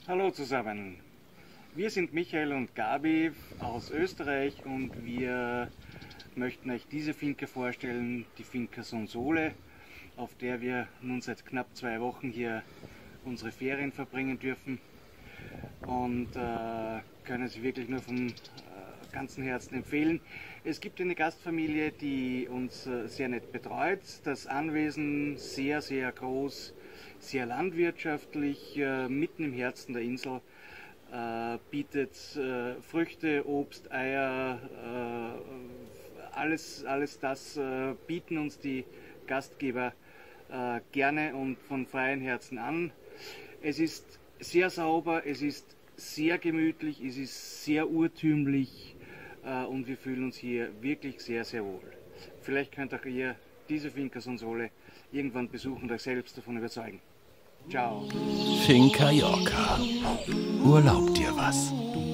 Hallo zusammen, wir sind Michael und Gabi aus Österreich und wir möchten euch diese Finca vorstellen, die Finca Sonsole, auf der wir nun seit knapp 2 Wochen hier unsere Ferien verbringen dürfen und können sie wirklich nur vom ganzen Herzen empfehlen. Es gibt eine Gastfamilie, die uns sehr nett betreut, das Anwesen sehr, sehr groß, sehr landwirtschaftlich, mitten im Herzen der Insel, bietet Früchte, Obst, Eier, alles das bieten uns die Gastgeber gerne und von freiem Herzen an. Es ist sehr sauber, es ist sehr gemütlich, es ist sehr urtümlich und wir fühlen uns hier wirklich sehr, sehr wohl. Vielleicht könnt auch ihr diese Finca Sonsole irgendwann besuchen und euch selbst davon überzeugen. Ciao. Finca Yorca. Urlaub dir was.